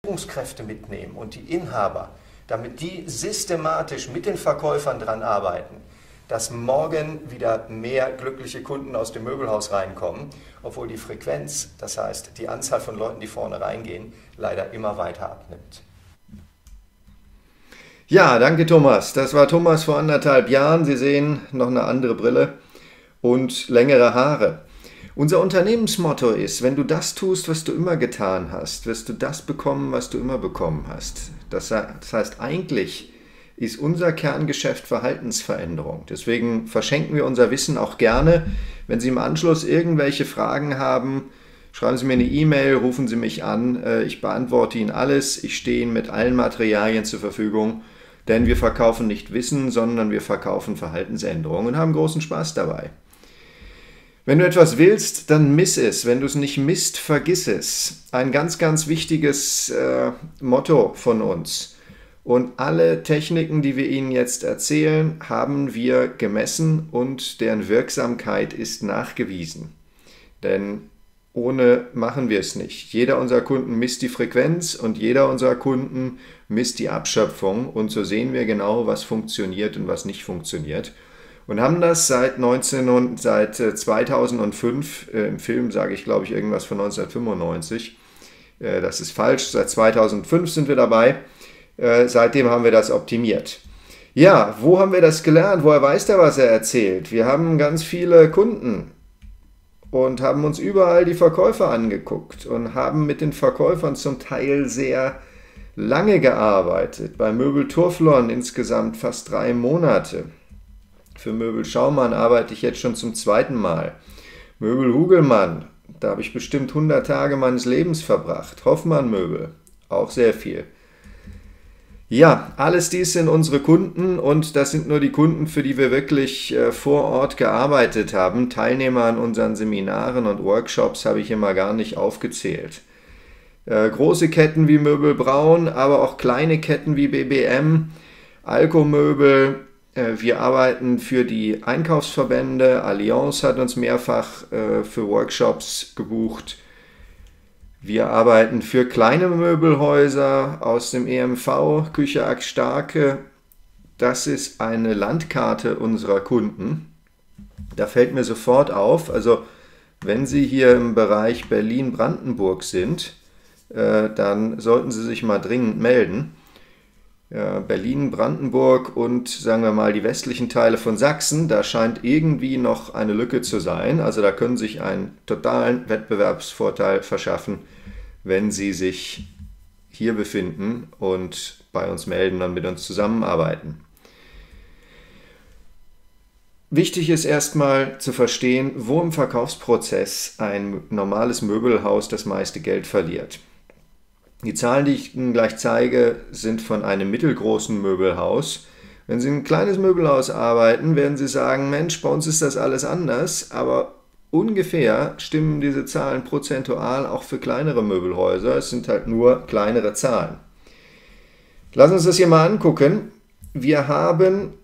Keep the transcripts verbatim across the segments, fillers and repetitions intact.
Führungskräfte mitnehmen und die Inhaber, damit die systematisch mit den Verkäufern dran arbeiten, dass morgen wieder mehr glückliche Kunden aus dem Möbelhaus reinkommen, obwohl die Frequenz, das heißt die Anzahl von Leuten, die vorne reingehen, leider immer weiter abnimmt. Ja, danke Thomas. Das war Thomas vor anderthalb Jahren. Sie sehen noch eine andere Brille und längere Haare. Unser Unternehmensmotto ist, wenn du das tust, was du immer getan hast, wirst du das bekommen, was du immer bekommen hast. Das heißt, eigentlich ist unser Kerngeschäft Verhaltensveränderung. Deswegen verschenken wir unser Wissen auch gerne. Wenn Sie im Anschluss irgendwelche Fragen haben, schreiben Sie mir eine E-Mail, rufen Sie mich an. Ich beantworte Ihnen alles. Ich stehe Ihnen mit allen Materialien zur Verfügung, denn wir verkaufen nicht Wissen, sondern wir verkaufen Verhaltensänderungen und haben großen Spaß dabei. Wenn du etwas willst, dann miss es. Wenn du es nicht misst, vergiss es. Ein ganz, ganz wichtiges äh, Motto von uns. Und alle Techniken, die wir Ihnen jetzt erzählen, haben wir gemessen und deren Wirksamkeit ist nachgewiesen. Denn ohne machen wir es nicht. Jeder unserer Kunden misst die Frequenz und jeder unserer Kunden misst die Abschöpfung. Und so sehen wir genau, was funktioniert und was nicht funktioniert. Und haben das seit, neunzehn und, seit zweitausendfünf, äh, im Film sage ich glaube ich irgendwas von neunzehnhundertfünfundneunzig, äh, das ist falsch, seit zweitausendfünf sind wir dabei, äh, seitdem haben wir das optimiert. Ja, wo haben wir das gelernt? Woher weiß der, was er erzählt? Wir haben ganz viele Kunden und haben uns überall die Verkäufer angeguckt und haben mit den Verkäufern zum Teil sehr lange gearbeitet. Bei Möbel Turflon insgesamt fast drei Monate. Für Möbel Schaumann arbeite ich jetzt schon zum zweiten Mal. Möbel Hugelmann, da habe ich bestimmt hundert Tage meines Lebens verbracht. Hoffmann Möbel, auch sehr viel. Ja, alles dies sind unsere Kunden und das sind nur die Kunden, für die wir wirklich äh, vor Ort gearbeitet haben. Teilnehmer an unseren Seminaren und Workshops habe ich immer gar nicht aufgezählt. Äh, große Ketten wie Möbel Braun, aber auch kleine Ketten wie B B M, Alco-Möbel. Wir arbeiten für die Einkaufsverbände, Allianz hat uns mehrfach äh, für Workshops gebucht. Wir arbeiten für kleine Möbelhäuser aus dem E M V, Küche Ack Starke. Das ist eine Landkarte unserer Kunden. Da fällt mir sofort auf, also wenn Sie hier im Bereich Berlin-Brandenburg sind, äh, dann sollten Sie sich mal dringend melden. Ja, Berlin, Brandenburg und sagen wir mal die westlichen Teile von Sachsen, da scheint irgendwie noch eine Lücke zu sein. Also da können Sie sich einen totalen Wettbewerbsvorteil verschaffen, wenn Sie sich hier befinden und bei uns melden und mit uns zusammenarbeiten. Wichtig ist erstmal zu verstehen, wo im Verkaufsprozess ein normales Möbelhaus das meiste Geld verliert. Die Zahlen, die ich Ihnen gleich zeige, sind von einem mittelgroßen Möbelhaus. Wenn Sie ein kleines Möbelhaus arbeiten, werden Sie sagen, Mensch, bei uns ist das alles anders, aber ungefähr stimmen diese Zahlen prozentual auch für kleinere Möbelhäuser. Es sind halt nur kleinere Zahlen. Lassen Sie uns das hier mal angucken. Wir haben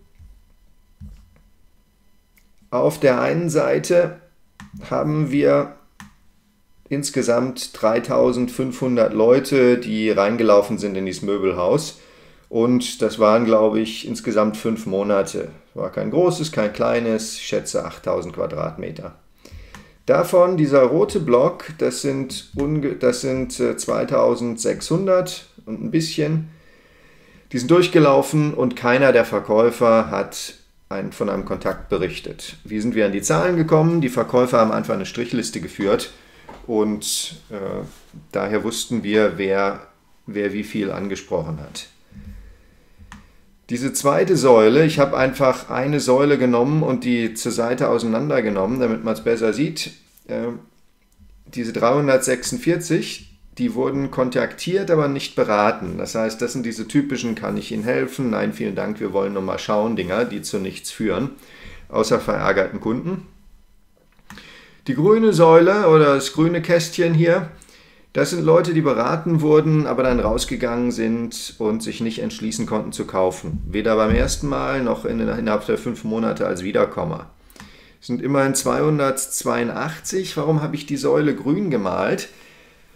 auf der einen Seite haben wir insgesamt dreitausendfünfhundert Leute, die reingelaufen sind in dieses Möbelhaus. Und das waren, glaube ich, insgesamt fünf Monate. War kein großes, kein kleines, ich schätze achttausend Quadratmeter. Davon dieser rote Block, das sind, das sind zweitausendsechshundert und ein bisschen. Die sind durchgelaufen und keiner der Verkäufer hat ein, von einem Kontakt berichtet. Wie sind wir an die Zahlen gekommen? Die Verkäufer haben einfach eine Strichliste geführt. Und äh, daher wussten wir, wer, wer wie viel angesprochen hat. Diese zweite Säule, ich habe einfach eine Säule genommen und die zur Seite auseinandergenommen, damit man es besser sieht. Äh, diese dreihundertsechsundvierzig, die wurden kontaktiert, aber nicht beraten. Das heißt, das sind diese typischen, kann ich Ihnen helfen? Nein, vielen Dank, wir wollen nur mal schauen, Dinger, die zu nichts führen, außer verärgerten Kunden. Die grüne Säule oder das grüne Kästchen hier, das sind Leute, die beraten wurden, aber dann rausgegangen sind und sich nicht entschließen konnten zu kaufen. Weder beim ersten Mal noch in, innerhalb der fünf Monate als Wiederkommer. Es sind immerhin zweihundertzweiundachtzig. Warum habe ich die Säule grün gemalt?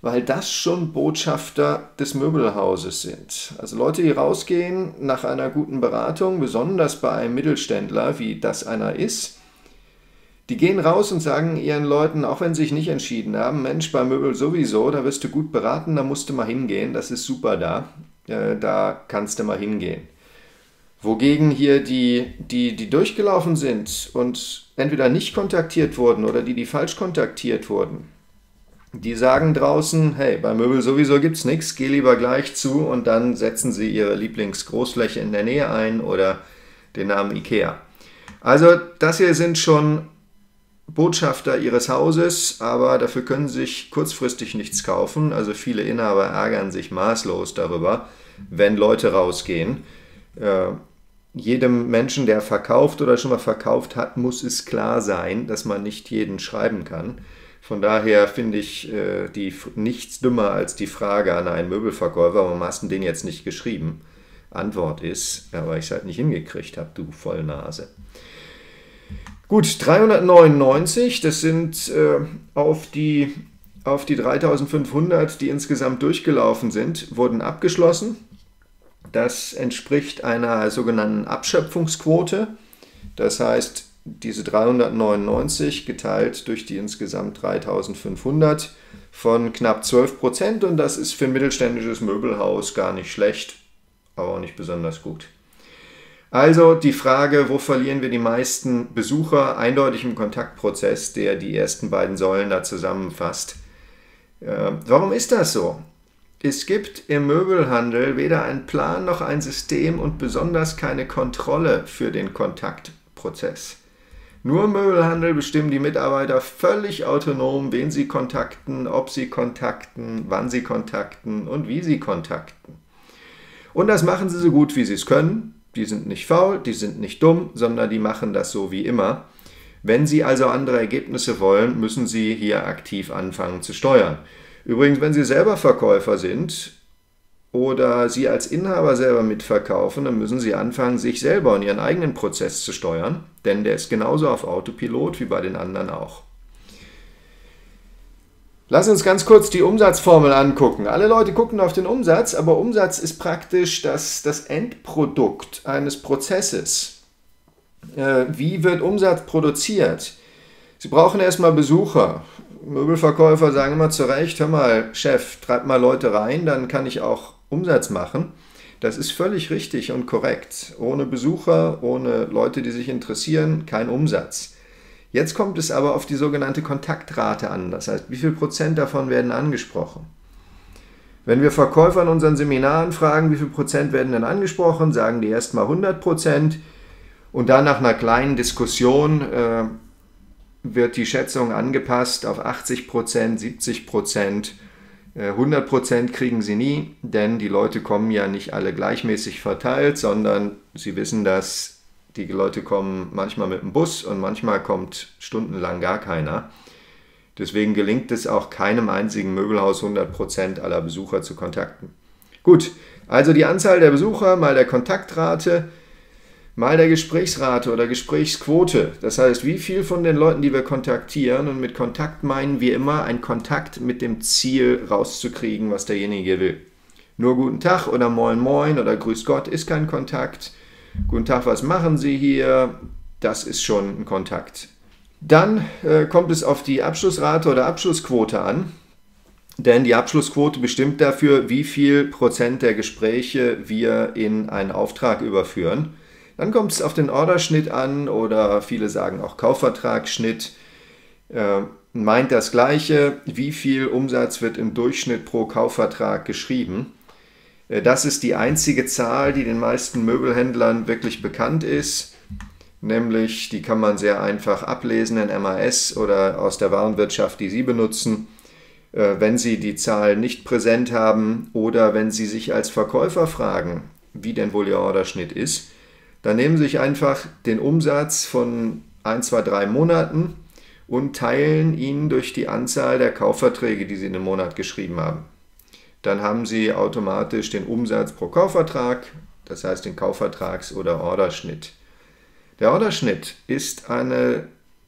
weil das schon Botschafter des Möbelhauses sind. Also Leute, die rausgehen nach einer guten Beratung, besonders bei einem Mittelständler, wie das einer ist, die gehen raus und sagen ihren Leuten, auch wenn sie sich nicht entschieden haben, Mensch, bei Möbel sowieso, da wirst du gut beraten, da musst du mal hingehen, das ist super da, äh, da kannst du mal hingehen. Wogegen hier die, die, die durchgelaufen sind und entweder nicht kontaktiert wurden oder die, die falsch kontaktiert wurden, die sagen draußen, hey, bei Möbel sowieso gibt es nichts, geh lieber gleich zu und dann setzen sie ihre Lieblingsgroßfläche in der Nähe ein oder den Namen Ikea. Also das hier sind schon Botschafter ihres Hauses, aber dafür können sie sich kurzfristig nichts kaufen. Also viele Inhaber ärgern sich maßlos darüber, wenn Leute rausgehen. Äh, jedem Menschen, der verkauft oder schon mal verkauft hat, muss es klar sein, dass man nicht jeden schreiben kann. Von daher finde ich äh, die, nichts dümmer als die Frage an einen Möbelverkäufer, warum hast du den jetzt nicht geschrieben? Antwort ist, ja, weil ich es halt nicht hingekriegt habe, du Vollnase. Gut, dreihundertneunundneunzig, das sind äh, auf die, auf die dreitausendfünfhundert, die insgesamt durchgelaufen sind, wurden abgeschlossen. Das entspricht einer sogenannten Abschöpfungsquote. Das heißt, diese dreihundertneunundneunzig geteilt durch die insgesamt dreitausendfünfhundert von knapp zwölf Prozent und das ist für ein mittelständisches Möbelhaus gar nicht schlecht, aber auch nicht besonders gut. Also die Frage, wo verlieren wir die meisten Besucher, eindeutig im Kontaktprozess, der die ersten beiden Säulen da zusammenfasst. Äh, warum ist das so? Es gibt im Möbelhandel weder einen Plan noch ein System und besonders keine Kontrolle für den Kontaktprozess. Nur im Möbelhandel bestimmen die Mitarbeiter völlig autonom, wen sie kontakten, ob sie kontakten, wann sie kontakten und wie sie kontakten. Und das machen sie so gut, wie sie es können. Die sind nicht faul, die sind nicht dumm, sondern die machen das so wie immer. Wenn sie also andere Ergebnisse wollen, müssen sie hier aktiv anfangen zu steuern. Übrigens, wenn Sie selber Verkäufer sind oder Sie als Inhaber selber mitverkaufen, dann müssen Sie anfangen, sich selber und Ihren eigenen Prozess zu steuern, denn der ist genauso auf Autopilot wie bei den anderen auch. Lass uns ganz kurz die Umsatzformel angucken. Alle Leute gucken auf den Umsatz, aber Umsatz ist praktisch das, das Endprodukt eines Prozesses. Äh, wie wird Umsatz produziert? Sie brauchen erstmal Besucher. Möbelverkäufer sagen immer zu Recht, hör mal, Chef, treib mal Leute rein, dann kann ich auch Umsatz machen. Das ist völlig richtig und korrekt. Ohne Besucher, ohne Leute, die sich interessieren, kein Umsatz. Jetzt kommt es aber auf die sogenannte Kontaktrate an. Das heißt, wie viel Prozent davon werden angesprochen? Wenn wir Verkäufer in unseren Seminaren fragen, wie viel Prozent werden denn angesprochen, sagen die erstmal hundert Prozent und dann nach einer kleinen Diskussion äh, wird die Schätzung angepasst auf achtzig Prozent, siebzig Prozent, hundert Prozent kriegen sie nie, denn die Leute kommen ja nicht alle gleichmäßig verteilt, sondern sie wissen, dass die Leute kommen manchmal mit dem Bus und manchmal kommt stundenlang gar keiner. Deswegen gelingt es auch keinem einzigen Möbelhaus hundert Prozent aller Besucher zu kontakten. Gut, also die Anzahl der Besucher mal der Kontaktrate mal der Gesprächsrate oder Gesprächsquote. Das heißt, wie viel von den Leuten, die wir kontaktieren, und mit Kontakt meinen wir immer einen Kontakt mit dem Ziel rauszukriegen, was derjenige will. Nur Guten Tag oder Moin Moin oder Grüß Gott ist kein Kontakt. Guten Tag, was machen Sie hier? Das ist schon ein Kontakt. Dann äh, kommt es auf die Abschlussrate oder Abschlussquote an. Denn die Abschlussquote bestimmt dafür, wie viel Prozent der Gespräche wir in einen Auftrag überführen. Dann kommt es auf den Orderschnitt an oder viele sagen auch Kaufvertragsschnitt. Äh, meint das Gleiche, wie viel Umsatz wird im Durchschnitt pro Kaufvertrag geschrieben. Äh, das ist die einzige Zahl, die den meisten Möbelhändlern wirklich bekannt ist. Nämlich, die kann man sehr einfach ablesen in M A S oder aus der Warenwirtschaft, die Sie benutzen. Äh, wenn Sie die Zahl nicht präsent haben oder wenn Sie sich als Verkäufer fragen, wie denn wohl Ihr Orderschnitt ist, dann nehmen Sie sich einfach den Umsatz von ein, zwei, drei Monaten und teilen ihn durch die Anzahl der Kaufverträge, die Sie in dem Monat geschrieben haben. Dann haben Sie automatisch den Umsatz pro Kaufvertrag, das heißt den Kaufvertrags- oder Orderschnitt. Der Orderschnitt ist eine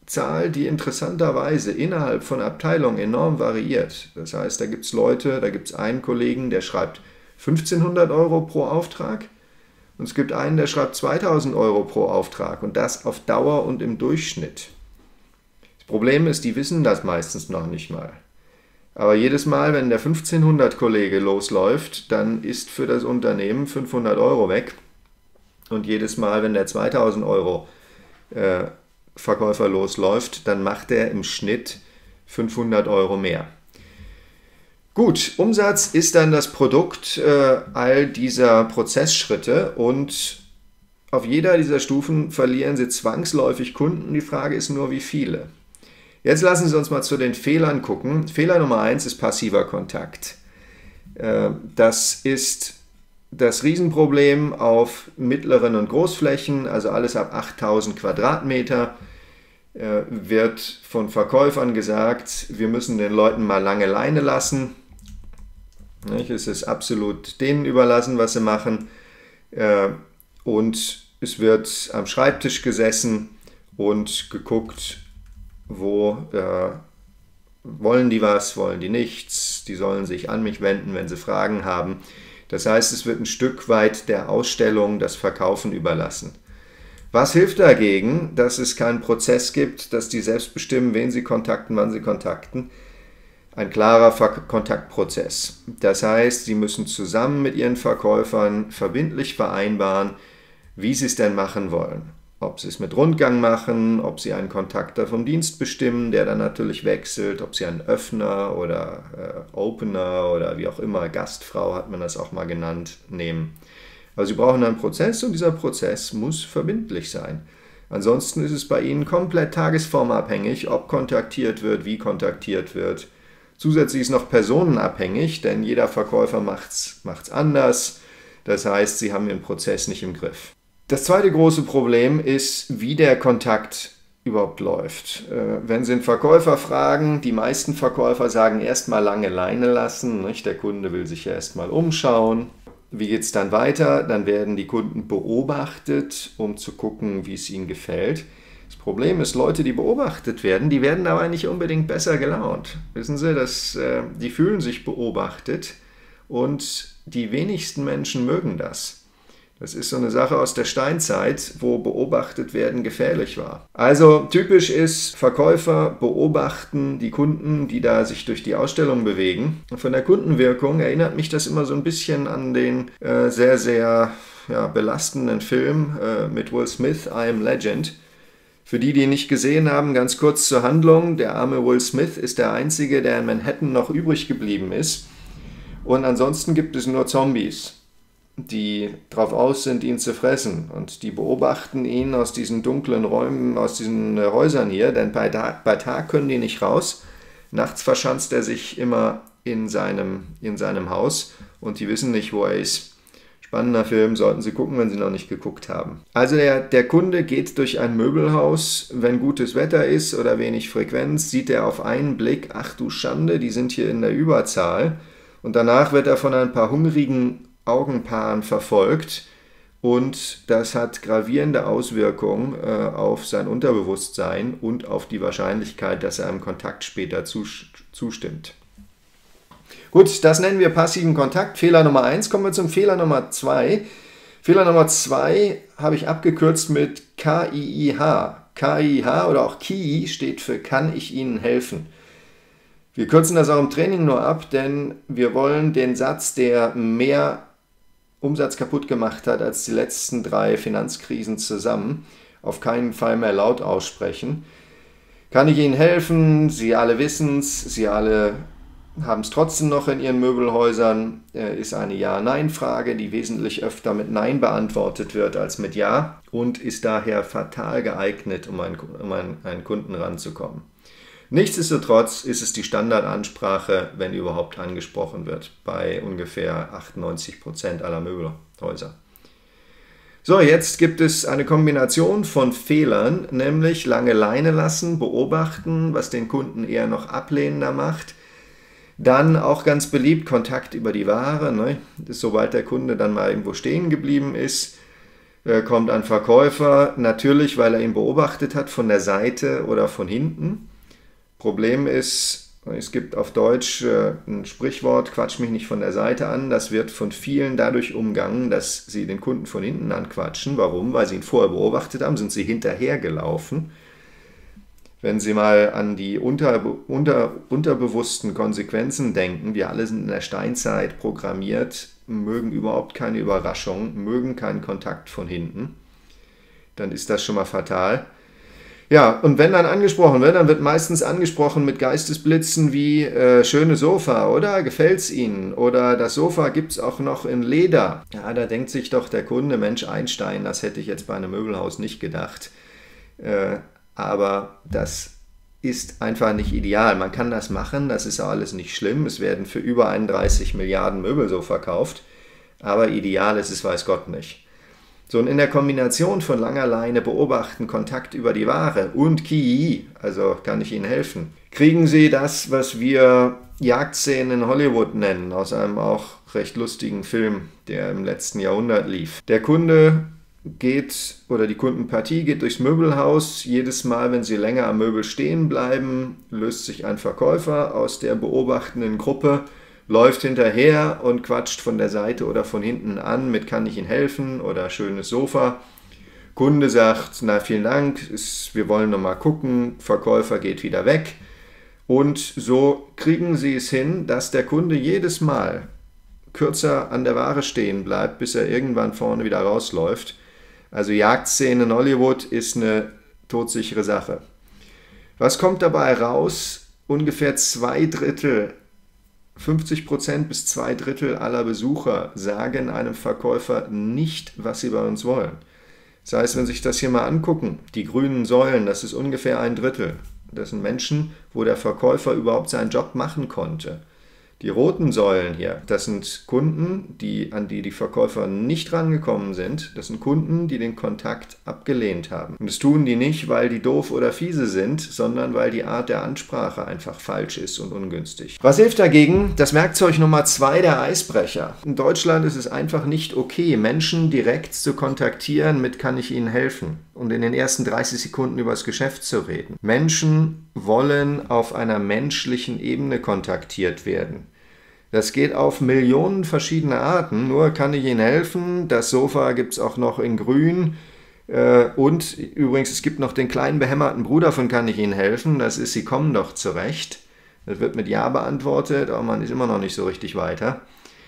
Zahl, die interessanterweise innerhalb von Abteilungen enorm variiert. Das heißt, da gibt es Leute, da gibt es einen Kollegen, der schreibt fünfzehnhundert Euro pro Auftrag und es gibt einen, der schreibt zweitausend Euro pro Auftrag und das auf Dauer und im Durchschnitt. Das Problem ist, die wissen das meistens noch nicht mal. Aber jedes Mal, wenn der fünfzehnhundert-Kollege losläuft, dann ist für das Unternehmen fünfhundert Euro weg. Und jedes Mal, wenn der zweitausend Euro äh, Verkäufer losläuft, dann macht er im Schnitt fünfhundert Euro mehr. Gut, Umsatz ist dann das Produkt äh, all dieser Prozessschritte und auf jeder dieser Stufen verlieren Sie zwangsläufig Kunden. Die Frage ist nur, wie viele. Jetzt lassen Sie uns mal zu den Fehlern gucken. Fehler Nummer eins ist passiver Kontakt. Äh, das ist das Riesenproblem auf mittleren und Großflächen, also alles ab achttausend Quadratmeter. Wird von Verkäufern gesagt, wir müssen den Leuten mal lange Leine lassen. Es ist absolut denen überlassen, was sie machen. Und es wird am Schreibtisch gesessen und geguckt, wo wollen die was, wollen die nichts. Die sollen sich an mich wenden, wenn sie Fragen haben. Das heißt, es wird ein Stück weit der Ausstellung das Verkaufen überlassen. Was hilft dagegen, dass es keinen Prozess gibt, dass die selbst bestimmen, wen sie kontakten, wann sie kontakten? Ein klarer Ver- Kontaktprozess. Das heißt, sie müssen zusammen mit ihren Verkäufern verbindlich vereinbaren, wie sie es denn machen wollen. Ob sie es mit Rundgang machen, ob sie einen Kontakter vom Dienst bestimmen, der dann natürlich wechselt, ob sie einen Öffner oder äh, Opener oder wie auch immer, Gastfrau hat man das auch mal genannt, nehmen. Also Sie brauchen einen Prozess und dieser Prozess muss verbindlich sein. Ansonsten ist es bei Ihnen komplett tagesformabhängig, ob kontaktiert wird, wie kontaktiert wird. Zusätzlich ist noch personenabhängig, denn jeder Verkäufer macht es anders. Das heißt, Sie haben Ihren Prozess nicht im Griff. Das zweite große Problem ist, wie der Kontakt überhaupt läuft. Wenn Sie einen Verkäufer fragen, die meisten Verkäufer sagen erstmal lange Leine lassen. Nicht? Der Kunde will sich ja erstmal umschauen. Wie geht es dann weiter? Dann werden die Kunden beobachtet, um zu gucken, wie es ihnen gefällt. Das Problem ist, Leute, die beobachtet werden, die werden aber nicht unbedingt besser gelaunt. Wissen Sie, dass, äh, die fühlen sich beobachtet und die wenigsten Menschen mögen das. Das ist so eine Sache aus der Steinzeit, wo beobachtet werden gefährlich war. Also typisch ist, Verkäufer beobachten die Kunden, die da sich durch die Ausstellung bewegen. Und von der Kundenwirkung erinnert mich das immer so ein bisschen an den äh, sehr, sehr ja, belastenden Film äh, mit Will Smith, I Am Legend. Für die, die ihn nicht gesehen haben, ganz kurz zur Handlung. Der arme Will Smith ist der Einzige, der in Manhattan noch übrig geblieben ist. Und ansonsten gibt es nur Zombies, die drauf aus sind, ihn zu fressen. Und die beobachten ihn aus diesen dunklen Räumen, aus diesen äh, Häusern hier, denn bei, da, bei Tag können die nicht raus. Nachts verschanzt er sich immer in seinem, in seinem Haus und die wissen nicht, wo er ist. Spannender Film, sollten Sie gucken, wenn Sie noch nicht geguckt haben. Also der, der Kunde geht durch ein Möbelhaus, wenn gutes Wetter ist oder wenig Frequenz, sieht er auf einen Blick, ach du Schande, die sind hier in der Überzahl. Und danach wird er von ein paar hungrigen Augenpaaren verfolgt und das hat gravierende Auswirkungen äh, auf sein Unterbewusstsein und auf die Wahrscheinlichkeit, dass er einem Kontakt später zustimmt. Gut, das nennen wir passiven Kontakt. Fehler Nummer eins. Kommen wir zum Fehler Nummer zwei. Fehler Nummer zwei habe ich abgekürzt mit K I I H. K I I H oder auch K I I steht für Kann ich Ihnen helfen? Wir kürzen das auch im Training nur ab, denn wir wollen den Satz, der mehr Umsatz kaputt gemacht hat als die letzten drei Finanzkrisen zusammen, auf keinen Fall mehr laut aussprechen. Kann ich Ihnen helfen? Sie alle wissen es, Sie alle haben es trotzdem noch in Ihren Möbelhäusern, äh, ist eine Ja-Nein-Frage, die wesentlich öfter mit Nein beantwortet wird als mit Ja und ist daher fatal geeignet, um, ein, um einen, einen Kunden ranzukommen. Nichtsdestotrotz ist es die Standardansprache, wenn überhaupt angesprochen wird, bei ungefähr achtundneunzig Prozent aller Möbelhäuser. So, jetzt gibt es eine Kombination von Fehlern, nämlich lange Leine lassen, beobachten, was den Kunden eher noch ablehnender macht. Dann auch ganz beliebt Kontakt über die Ware, ne? Sobald der Kunde dann mal irgendwo stehen geblieben ist, äh, kommt ein Verkäufer, natürlich, weil er ihn beobachtet hat, von der Seite oder von hinten. Problem ist, es gibt auf Deutsch äh, ein Sprichwort, quatsch mich nicht von der Seite an. Das wird von vielen dadurch umgangen, dass sie den Kunden von hinten anquatschen. Warum? Weil sie ihn vorher beobachtet haben, sind sie hinterhergelaufen. Wenn Sie mal an die unter, unter, unterbewussten Konsequenzen denken, wir alle sind in der Steinzeit programmiert, mögen überhaupt keine Überraschung, mögen keinen Kontakt von hinten, dann ist das schon mal fatal. Ja, und wenn dann angesprochen wird, dann wird meistens angesprochen mit Geistesblitzen wie äh, schöne Sofa, oder? Gefällt's Ihnen? Oder das Sofa gibt's auch noch in Leder. Ja, da denkt sich doch der Kunde, Mensch Einstein, das hätte ich jetzt bei einem Möbelhaus nicht gedacht. Äh, aber das ist einfach nicht ideal. Man kann das machen, das ist auch alles nicht schlimm. Es werden für über einunddreißig Milliarden Möbel so verkauft, aber ideal ist es, weiß Gott nicht. So, und in der Kombination von langer Leine beobachten, Kontakt über die Ware und Ki, also kann ich Ihnen helfen, kriegen Sie das, was wir Jagdszenen in Hollywood nennen, aus einem auch recht lustigen Film, der im letzten Jahrhundert lief. Der Kunde geht, oder die Kundenpartie geht durchs Möbelhaus. Jedes Mal, wenn sie länger am Möbel stehen bleiben, löst sich ein Verkäufer aus der beobachtenden Gruppe, läuft hinterher und quatscht von der Seite oder von hinten an mit kann ich Ihnen helfen oder schönes Sofa. Kunde sagt, na vielen Dank, wir wollen noch mal gucken, Verkäufer geht wieder weg. Und so kriegen Sie es hin, dass der Kunde jedes Mal kürzer an der Ware stehen bleibt, bis er irgendwann vorne wieder rausläuft. Also Jagdszene in Hollywood ist eine todsichere Sache. Was kommt dabei raus? Ungefähr zwei Drittel fünfzig Prozent bis zwei Drittel aller Besucher sagen einem Verkäufer nicht, was sie bei uns wollen. Das heißt, wenn Sie sich das hier mal angucken, die grünen Säulen, das ist ungefähr ein Drittel. Das sind Menschen, wo der Verkäufer überhaupt seinen Job machen konnte. Die roten Säulen hier, das sind Kunden, die, an die die Verkäufer nicht rangekommen sind. Das sind Kunden, die den Kontakt abgelehnt haben. Und das tun die nicht, weil die doof oder fiese sind, sondern weil die Art der Ansprache einfach falsch ist und ungünstig. Was hilft dagegen? Das Werkzeug Nummer zwei, der Eisbrecher. In Deutschland ist es einfach nicht okay, Menschen direkt zu kontaktieren mit kann ich Ihnen helfen und in den ersten dreißig Sekunden über das Geschäft zu reden. Menschen wollen auf einer menschlichen Ebene kontaktiert werden. Das geht auf Millionen verschiedene Arten, nur kann ich Ihnen helfen. Das Sofa gibt es auch noch in grün. Und übrigens, es gibt noch den kleinen behämmerten Bruder von kann ich Ihnen helfen. Das ist, Sie kommen doch zurecht. Das wird mit Ja beantwortet, aber man ist immer noch nicht so richtig weiter.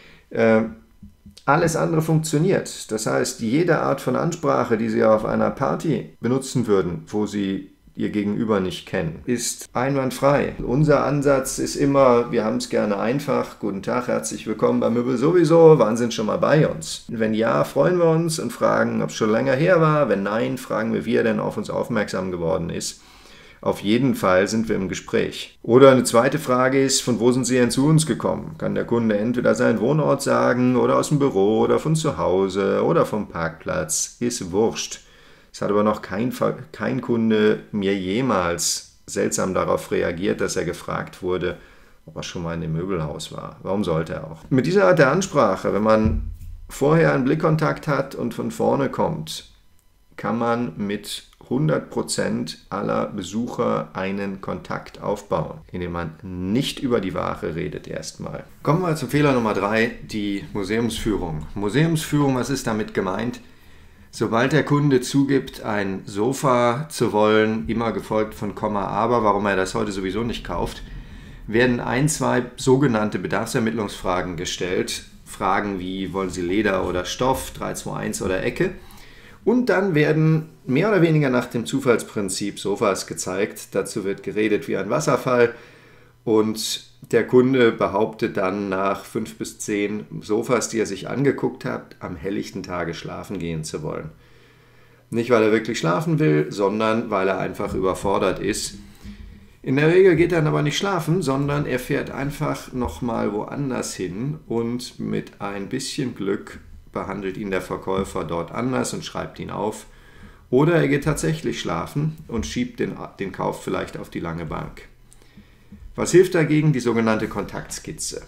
Alles andere funktioniert. Das heißt, jede Art von Ansprache, die Sie auf einer Party benutzen würden, wo Sie Ihr Gegenüber nicht kennen, ist einwandfrei. Unser Ansatz ist immer, wir haben es gerne einfach. Guten Tag, herzlich willkommen bei Möbel sowieso. Waren Sie schon mal bei uns? Wenn ja, freuen wir uns und fragen, ob es schon länger her war. Wenn nein, fragen wir, wie er denn auf uns aufmerksam geworden ist. Auf jeden Fall sind wir im Gespräch. Oder eine zweite Frage ist, von wo sind Sie denn zu uns gekommen? Kann der Kunde entweder seinen Wohnort sagen oder aus dem Büro oder von zu Hause oder vom Parkplatz. Ist wurscht. Es hat aber noch kein, kein Kunde mir jemals seltsam darauf reagiert, dass er gefragt wurde, ob er schon mal in dem Möbelhaus war. Warum sollte er auch? Mit dieser Art der Ansprache, wenn man vorher einen Blickkontakt hat und von vorne kommt, kann man mit hundert Prozent aller Besucher einen Kontakt aufbauen, indem man nicht über die Ware redet erstmal. Kommen wir zum Fehler Nummer drei, die Museumsführung. Museumsführung, was ist damit gemeint? Sobald der Kunde zugibt, ein Sofa zu wollen, immer gefolgt von Komma aber, warum er das heute sowieso nicht kauft, werden ein, zwei sogenannte Bedarfsermittlungsfragen gestellt. Fragen wie, wollen Sie Leder oder Stoff, drei zwei eins oder Ecke? Und dann werden mehr oder weniger nach dem Zufallsprinzip Sofas gezeigt. Dazu wird geredet wie ein Wasserfall und der Kunde behauptet dann nach fünf bis zehn Sofas, die er sich angeguckt hat, am helllichten Tage schlafen gehen zu wollen. Nicht, weil er wirklich schlafen will, sondern weil er einfach überfordert ist. In der Regel geht er dann aber nicht schlafen, sondern er fährt einfach nochmal woanders hin und mit ein bisschen Glück behandelt ihn der Verkäufer dort anders und schreibt ihn auf. Oder er geht tatsächlich schlafen und schiebt den, den Kauf vielleicht auf die lange Bank. Was hilft dagegen? Die sogenannte Kontaktskizze.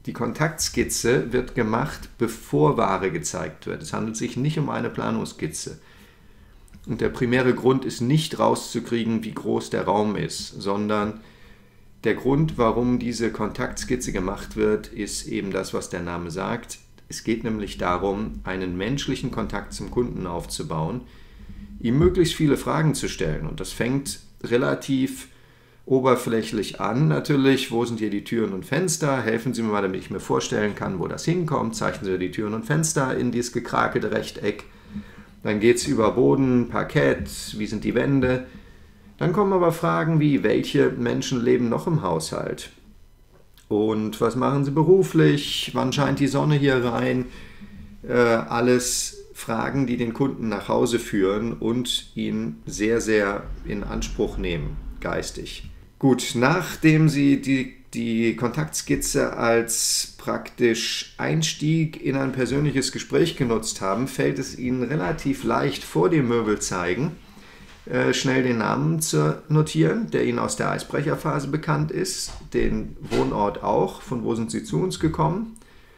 Die Kontaktskizze wird gemacht, bevor Ware gezeigt wird. Es handelt sich nicht um eine Planungsskizze. Und der primäre Grund ist nicht rauszukriegen, wie groß der Raum ist, sondern der Grund, warum diese Kontaktskizze gemacht wird, ist eben das, was der Name sagt. Es geht nämlich darum, einen menschlichen Kontakt zum Kunden aufzubauen, ihm möglichst viele Fragen zu stellen. Und das fängt relativ oberflächlich an natürlich. Wo sind hier die Türen und Fenster? Helfen Sie mir mal, damit ich mir vorstellen kann, wo das hinkommt. Zeichnen Sie mir die Türen und Fenster in dieses gekrakelte Rechteck. Dann geht es über Boden, Parkett, wie sind die Wände. Dann kommen aber Fragen wie, welche Menschen leben noch im Haushalt? Und was machen sie beruflich? Wann scheint die Sonne hier rein? Äh, alles Fragen, die den Kunden nach Hause führen und ihn sehr, sehr in Anspruch nehmen, geistig. Gut, nachdem Sie die, die Kontaktskizze als praktisch Einstieg in ein persönliches Gespräch genutzt haben, fällt es Ihnen relativ leicht vor dem Möbel zeigen, äh, schnell den Namen zu notieren, der Ihnen aus der Eisbrecherphase bekannt ist, den Wohnort auch, von wo sind Sie zu uns gekommen.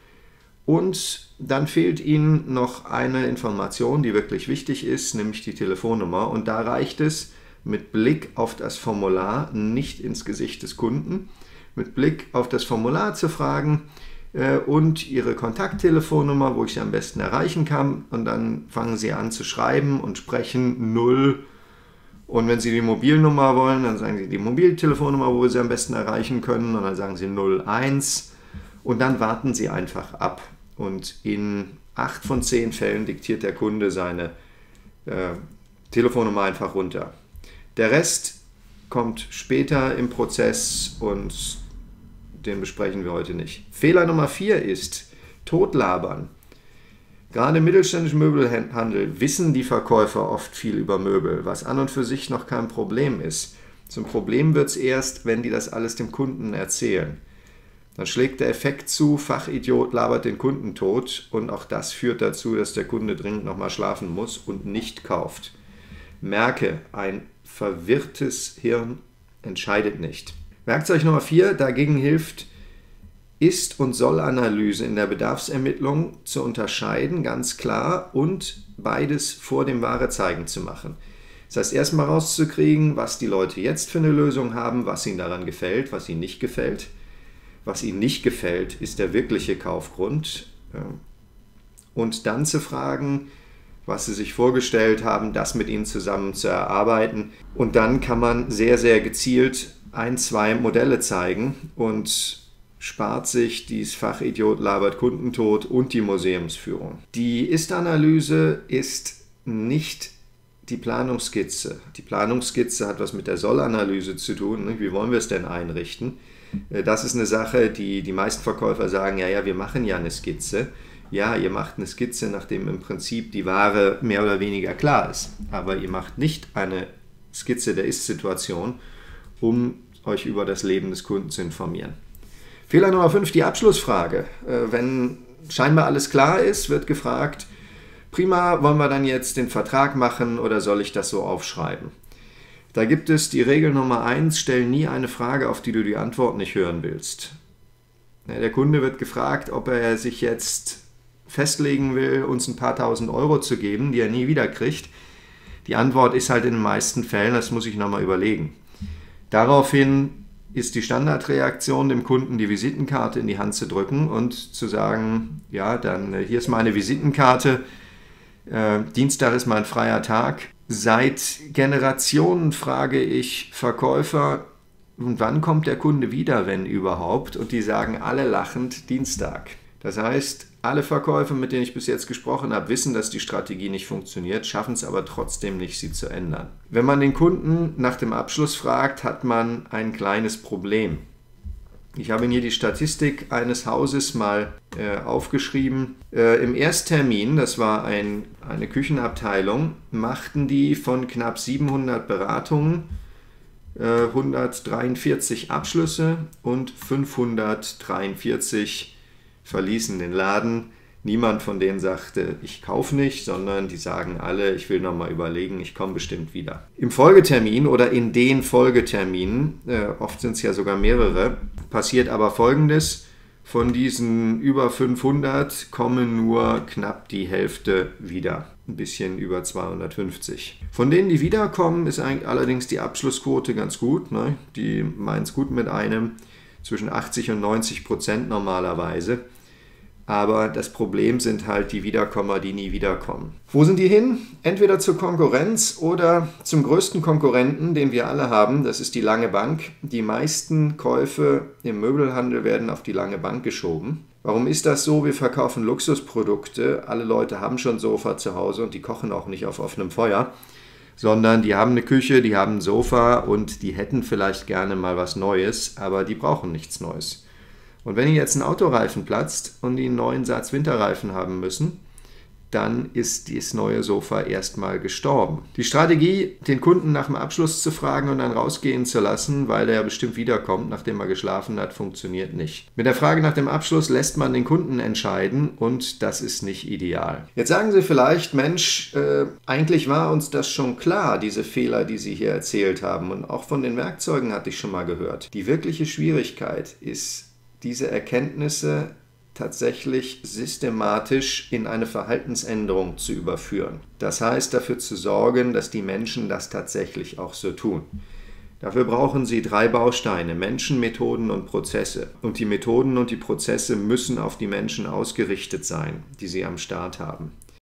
Und dann fehlt Ihnen noch eine Information, die wirklich wichtig ist, nämlich die Telefonnummer. Und da reicht es, mit Blick auf das Formular, nicht ins Gesicht des Kunden, mit Blick auf das Formular zu fragen äh, und Ihre Kontakttelefonnummer, wo ich Sie am besten erreichen kann. Und dann fangen Sie an zu schreiben und sprechen null. Und wenn Sie die Mobilnummer wollen, dann sagen Sie die Mobiltelefonnummer, wo wir Sie am besten erreichen können. Und dann sagen Sie null eins. Und dann warten Sie einfach ab. Und in acht von zehn Fällen diktiert der Kunde seine äh, Telefonnummer einfach runter. Der Rest kommt später im Prozess und den besprechen wir heute nicht. Fehler Nummer vier ist totlabern. Gerade im mittelständischen Möbelhandel wissen die Verkäufer oft viel über Möbel, was an und für sich noch kein Problem ist. Zum Problem wird es erst, wenn die das alles dem Kunden erzählen. Dann schlägt der Effekt zu, Fachidiot labert den Kunden tot und auch das führt dazu, dass der Kunde dringend nochmal schlafen muss und nicht kauft. Merke, ein verwirrtes Hirn entscheidet nicht. Werkzeug Nummer vier dagegen hilft, Ist- und Soll-Analyse in der Bedarfsermittlung zu unterscheiden, ganz klar, und beides vor dem Warezeigen zu machen. Das heißt, erstmal rauszukriegen, was die Leute jetzt für eine Lösung haben, was ihnen daran gefällt, was ihnen nicht gefällt. Was ihnen nicht gefällt, ist der wirkliche Kaufgrund. Und dann zu fragen, was sie sich vorgestellt haben, das mit ihnen zusammen zu erarbeiten. Und dann kann man sehr, sehr gezielt ein, zwei Modelle zeigen und spart sich dieses Fachidiot labert Kundentod und die Museumsführung. Die Ist-Analyse ist nicht die Planungsskizze. Die Planungsskizze hat was mit der Soll-Analyse zu tun. Wie wollen wir es denn einrichten? Das ist eine Sache, die die meisten Verkäufer sagen, ja, ja, wir machen ja eine Skizze. Ja, ihr macht eine Skizze, nachdem im Prinzip die Ware mehr oder weniger klar ist. Aber ihr macht nicht eine Skizze der Ist-Situation, um euch über das Leben des Kunden zu informieren. Fehler Nummer fünf, die Abschlussfrage. Wenn scheinbar alles klar ist, wird gefragt, prima, wollen wir dann jetzt den Vertrag machen oder soll ich das so aufschreiben? Da gibt es die Regel Nummer eins, stell nie eine Frage, auf die du die Antwort nicht hören willst. Der Kunde wird gefragt, ob er sich jetzt festlegen will, uns ein paar tausend Euro zu geben, die er nie wieder kriegt. Die Antwort ist halt in den meisten Fällen, das muss ich nochmal überlegen. Daraufhin ist die Standardreaktion, dem Kunden die Visitenkarte in die Hand zu drücken und zu sagen, ja, dann hier ist meine Visitenkarte, äh, Dienstag ist mein freier Tag. Seit Generationen frage ich Verkäufer, und wann kommt der Kunde wieder, wenn überhaupt? Und die sagen alle lachend Dienstag. Das heißt, alle Verkäufer, mit denen ich bis jetzt gesprochen habe, wissen, dass die Strategie nicht funktioniert, schaffen es aber trotzdem nicht, sie zu ändern. Wenn man den Kunden nach dem Abschluss fragt, hat man ein kleines Problem. Ich habe Ihnen hier die Statistik eines Hauses mal äh, aufgeschrieben. Äh, Im Ersttermin, das war ein, eine Küchenabteilung, machten die von knapp siebenhundert Beratungen äh, hundertdreiundvierzig Abschlüsse und fünfhundertdreiundvierzig verließen den Laden. Niemand von denen sagte, ich kaufe nicht, sondern die sagen alle, ich will nochmal überlegen, ich komme bestimmt wieder. Im Folgetermin oder in den Folgeterminen, äh, oft sind es ja sogar mehrere, passiert aber Folgendes. Von diesen über fünfhundert kommen nur knapp die Hälfte wieder. Ein bisschen über zweihundertfünfzig. Von denen, die wiederkommen, ist eigentlich allerdings die Abschlussquote ganz gut. Ne? Die meint es gut mit einem, zwischen achtzig und neunzig Prozent normalerweise. Aber das Problem sind halt die Wiederkommer, die nie wiederkommen. Wo sind die hin? Entweder zur Konkurrenz oder zum größten Konkurrenten, den wir alle haben. Das ist die lange Bank. Die meisten Käufe im Möbelhandel werden auf die lange Bank geschoben. Warum ist das so? Wir verkaufen Luxusprodukte. Alle Leute haben schon ein Sofa zu Hause und die kochen auch nicht auf offenem Feuer, sondern die haben eine Küche, die haben ein Sofa und die hätten vielleicht gerne mal was Neues, aber die brauchen nichts Neues. Und wenn Ihnen jetzt ein Autoreifen platzt und die einen neuen Satz Winterreifen haben müssen, dann ist dieses neue Sofa erstmal gestorben. Die Strategie, den Kunden nach dem Abschluss zu fragen und dann rausgehen zu lassen, weil er bestimmt wiederkommt, nachdem er geschlafen hat, funktioniert nicht. Mit der Frage nach dem Abschluss lässt man den Kunden entscheiden und das ist nicht ideal. Jetzt sagen Sie vielleicht, Mensch, äh, eigentlich war uns das schon klar, diese Fehler, die Sie hier erzählt haben, und auch von den Werkzeugen hatte ich schon mal gehört. Die wirkliche Schwierigkeit ist, diese Erkenntnisse tatsächlich systematisch in eine Verhaltensänderung zu überführen. Das heißt, dafür zu sorgen, dass die Menschen das tatsächlich auch so tun. Dafür brauchen Sie drei Bausteine: Menschen, Methoden und Prozesse. Und die Methoden und die Prozesse müssen auf die Menschen ausgerichtet sein, die Sie am Start haben.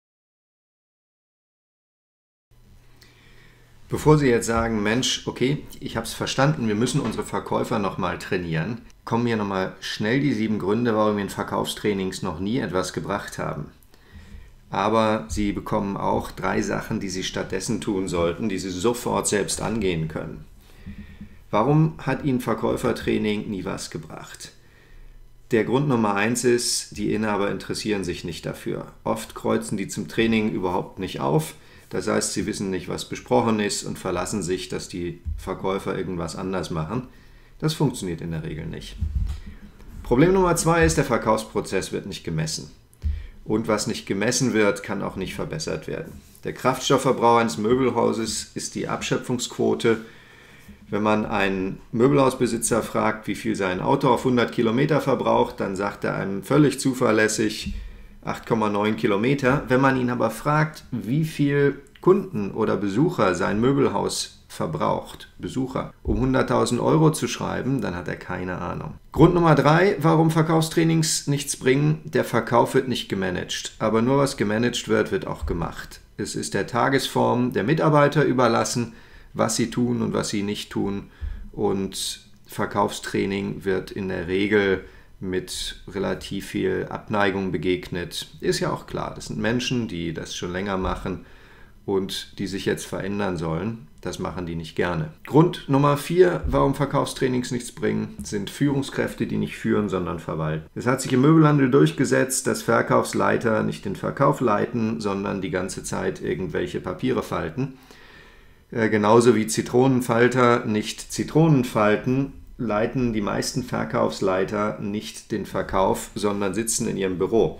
Bevor Sie jetzt sagen, Mensch, okay, ich habe es verstanden, wir müssen unsere Verkäufer nochmal trainieren, kommen hier nochmal schnell die sieben Gründe, warum wir in Verkaufstrainings noch nie etwas gebracht haben. Aber Sie bekommen auch drei Sachen, die Sie stattdessen tun sollten, die Sie sofort selbst angehen können. Warum hat Ihnen Verkäufertraining nie was gebracht? Der Grund Nummer eins ist, die Inhaber interessieren sich nicht dafür. Oft kreuzen die zum Training überhaupt nicht auf. Das heißt, sie wissen nicht, was besprochen ist und verlassen sich, dass die Verkäufer irgendwas anders machen. Das funktioniert in der Regel nicht. Problem Nummer zwei ist, der Verkaufsprozess wird nicht gemessen. Und was nicht gemessen wird, kann auch nicht verbessert werden. Der Kraftstoffverbrauch eines Möbelhauses ist die Abschöpfungsquote. Wenn man einen Möbelhausbesitzer fragt, wie viel sein Auto auf hundert Kilometer verbraucht, dann sagt er einem völlig zuverlässig acht Komma neun Kilometer. Wenn man ihn aber fragt, wie viel Kunden oder Besucher sein Möbelhaus verbraucht, Besucher, um hunderttausend Euro zu schreiben, dann hat er keine Ahnung. Grund Nummer drei, warum Verkaufstrainings nichts bringen: Der Verkauf wird nicht gemanagt. Aber nur was gemanagt wird, wird auch gemacht. Es ist der Tagesform der Mitarbeiter überlassen, was sie tun und was sie nicht tun. Und Verkaufstraining wird in der Regel mit relativ viel Abneigung begegnet. Ist ja auch klar, das sind Menschen, die das schon länger machen und die sich jetzt verändern sollen. Das machen die nicht gerne. Grund Nummer vier, warum Verkaufstrainings nichts bringen, sind Führungskräfte, die nicht führen, sondern verwalten. Es hat sich im Möbelhandel durchgesetzt, dass Verkaufsleiter nicht den Verkauf leiten, sondern die ganze Zeit irgendwelche Papiere falten. Äh, genauso wie Zitronenfalter nicht Zitronen falten, leiten die meisten Verkaufsleiter nicht den Verkauf, sondern sitzen in ihrem Büro.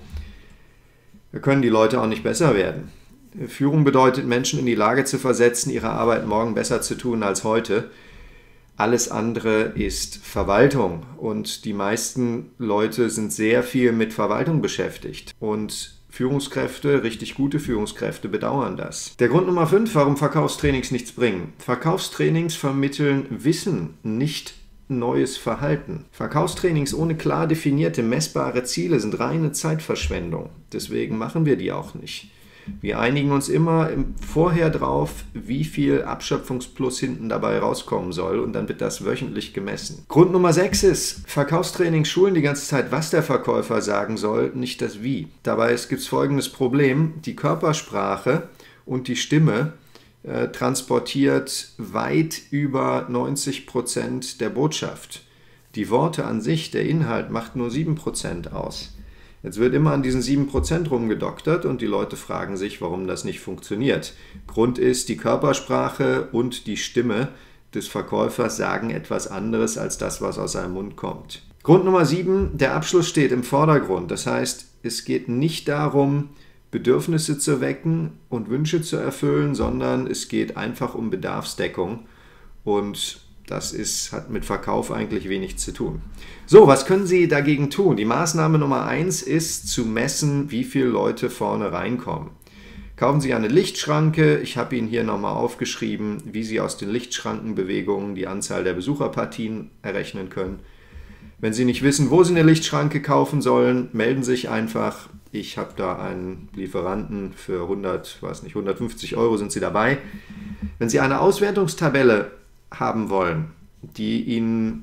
Da können die Leute auch nicht besser werden. Führung bedeutet, Menschen in die Lage zu versetzen, ihre Arbeit morgen besser zu tun als heute. Alles andere ist Verwaltung und die meisten Leute sind sehr viel mit Verwaltung beschäftigt und Führungskräfte, richtig gute Führungskräfte, bedauern das. Der Grund Nummer fünf, warum Verkaufstrainings nichts bringen: Verkaufstrainings vermitteln Wissen, nicht neues Verhalten. Verkaufstrainings ohne klar definierte, messbare Ziele sind reine Zeitverschwendung. Deswegen machen wir die auch nicht. Wir einigen uns immer vorher drauf, wie viel Abschöpfungsplus hinten dabei rauskommen soll, und dann wird das wöchentlich gemessen. Grund Nummer sechs ist, Verkaufstrainings schulen die ganze Zeit, was der Verkäufer sagen soll, nicht das Wie. Dabei gibt es folgendes Problem: Die Körpersprache und die Stimme äh, transportiert weit über neunzig Prozent der Botschaft. Die Worte an sich, der Inhalt, macht nur sieben Prozent aus. Jetzt wird immer an diesen sieben Prozent rumgedoktert und die Leute fragen sich, warum das nicht funktioniert. Grund ist, die Körpersprache und die Stimme des Verkäufers sagen etwas anderes als das, was aus seinem Mund kommt. Grund Nummer sieben, der Abschluss steht im Vordergrund. Das heißt, es geht nicht darum, Bedürfnisse zu wecken und Wünsche zu erfüllen, sondern es geht einfach um Bedarfsdeckung. Und Das ist, hat mit Verkauf eigentlich wenig zu tun. So, was können Sie dagegen tun? Die Maßnahme Nummer eins ist zu messen, wie viele Leute vorne reinkommen. Kaufen Sie eine Lichtschranke. Ich habe Ihnen hier nochmal aufgeschrieben, wie Sie aus den Lichtschrankenbewegungen die Anzahl der Besucherpartien errechnen können. Wenn Sie nicht wissen, wo Sie eine Lichtschranke kaufen sollen, melden Sie sich einfach. Ich habe da einen Lieferanten für hundert, weiß nicht, hundertfünfzig Euro sind Sie dabei. Wenn Sie eine Auswertungstabelle haben wollen, die Ihnen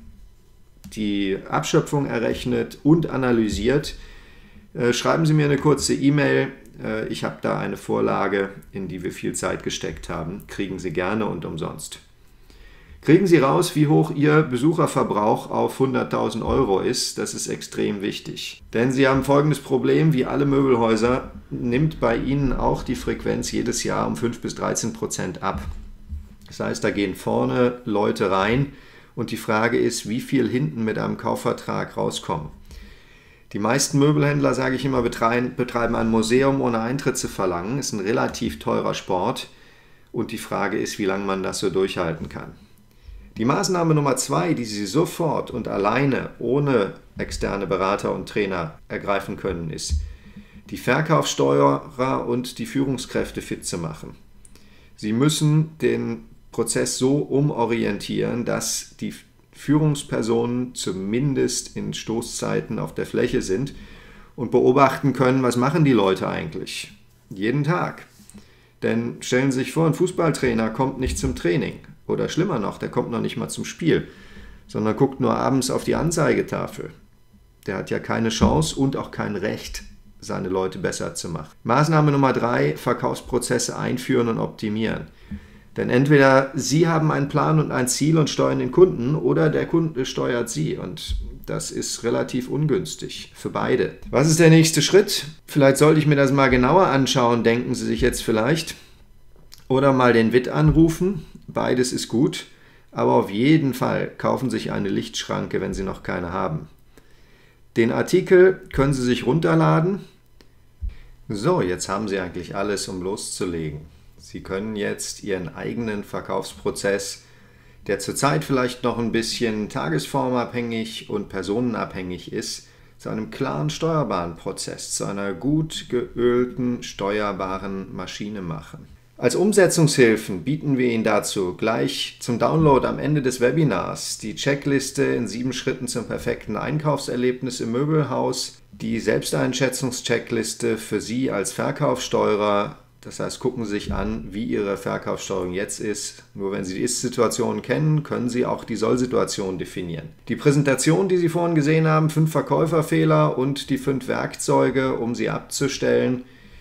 die Abschöpfung errechnet und analysiert, äh, schreiben Sie mir eine kurze E-Mail. Äh, ich habe da eine Vorlage, in die wir viel Zeit gesteckt haben. Kriegen Sie gerne und umsonst. Kriegen Sie raus, wie hoch Ihr Besucherverbrauch auf hunderttausend Euro ist. Das ist extrem wichtig. Denn Sie haben folgendes Problem, wie alle Möbelhäuser nimmt bei Ihnen auch die Frequenz jedes Jahr um fünf bis dreizehn Prozent ab. Das heißt, da gehen vorne Leute rein und die Frage ist, wie viel hinten mit einem Kaufvertrag rauskommen. Die meisten Möbelhändler, sage ich immer, betreiben ein Museum ohne Eintritt zu verlangen. Ist ein relativ teurer Sport und die Frage ist, wie lange man das so durchhalten kann. Die Maßnahme Nummer zwei, die Sie sofort und alleine ohne externe Berater und Trainer ergreifen können, ist, die Verkaufssteuerer und die Führungskräfte fit zu machen. Sie müssen den Prozess so umorientieren, dass die Führungspersonen zumindest in Stoßzeiten auf der Fläche sind und beobachten können, was machen die Leute eigentlich jeden Tag. Denn stellen Sie sich vor, ein Fußballtrainer kommt nicht zum Training oder schlimmer noch, der kommt noch nicht mal zum Spiel, sondern guckt nur abends auf die Anzeigetafel. Der hat ja keine Chance und auch kein Recht, seine Leute besser zu machen. Maßnahme Nummer drei, Verkaufsprozesse einführen und optimieren. Denn entweder Sie haben einen Plan und ein Ziel und steuern den Kunden oder der Kunde steuert Sie und das ist relativ ungünstig für beide. Was ist der nächste Schritt? Vielleicht sollte ich mir das mal genauer anschauen, denken Sie sich jetzt vielleicht. Oder mal den Witt anrufen. Beides ist gut, aber auf jeden Fall kaufen Sie sich eine Lichtschranke, wenn Sie noch keine haben. Den Artikel können Sie sich runterladen. So, jetzt haben Sie eigentlich alles, um loszulegen. Sie können jetzt Ihren eigenen Verkaufsprozess, der zurzeit vielleicht noch ein bisschen tagesformabhängig und personenabhängig ist, zu einem klaren steuerbaren Prozess, zu einer gut geölten, steuerbaren Maschine machen. Als Umsetzungshilfen bieten wir Ihnen dazu gleich zum Download am Ende des Webinars die Checkliste in sieben Schritten zum perfekten Einkaufserlebnis im Möbelhaus, die Selbsteinschätzungscheckliste für Sie als Verkaufssteuerer. Das heißt, gucken Sie sich an, wie Ihre Verkaufssteuerung jetzt ist. Nur wenn Sie die Ist-Situation kennen, können Sie auch die Soll-Situation definieren. Die Präsentation, die Sie vorhin gesehen haben, fünf Verkäuferfehler und die fünf Werkzeuge, um sie abzustellen,